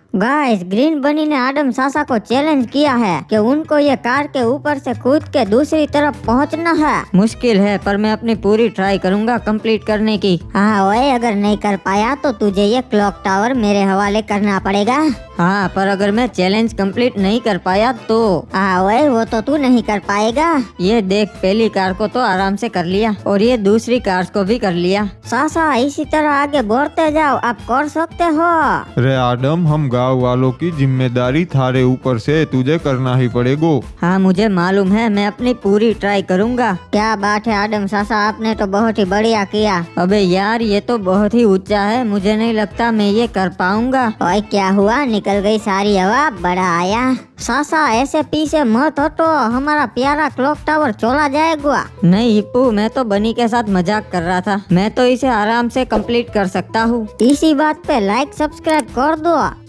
Guys, green बनी ने आदम सासा को चैलेंज किया है कि उनको ये कार के ऊपर से कूद के दूसरी तरफ पहुंचना है। मुश्किल है पर मैं अपनी पूरी ट्राई करूंगा कंप्लीट करने की। हाँ ओए, अगर नहीं कर पाया तो तुझे ये क्लॉक टावर मेरे हवाले करना पड़ेगा। हाँ, पर अगर मैं चैलेंज कंप्लीट नहीं कर पाया तो? हाँ ओए, वो तो तू नहीं कर पाएगा। ये देख, पहली कार को तो आराम से कर लिया और ये दूसरी कार को भी कर लिया। सासा, इसी तरह आगे बढ़ते जाओ, आप कर सकते हो। रे आदम, हम गांव वालों की जिम्मेदारी थारे ऊपर से तुझे करना ही पड़ेगा। हाँ मुझे मालूम है, मैं अपनी पूरी ट्राई करूँगा। क्या बात है आदम सासा, आपने तो बहुत ही बढ़िया किया। अबे यार, ये तो बहुत ही ऊंचा है, मुझे नहीं लगता मैं ये कर पाऊंगा। ओए क्या हुआ, निकल गई सारी हवा, बड़ा आया। सासा, ऐसे पीछे मत हटो, हमारा प्यारा क्लॉक टावर चला जाएगा। नहीं हिप्पू, मैं तो बनी के साथ मजाक कर रहा था, मैं तो इसे आराम से कंप्लीट कर सकता हूँ। इसी बात पे लाइक सब्सक्राइब कर दो।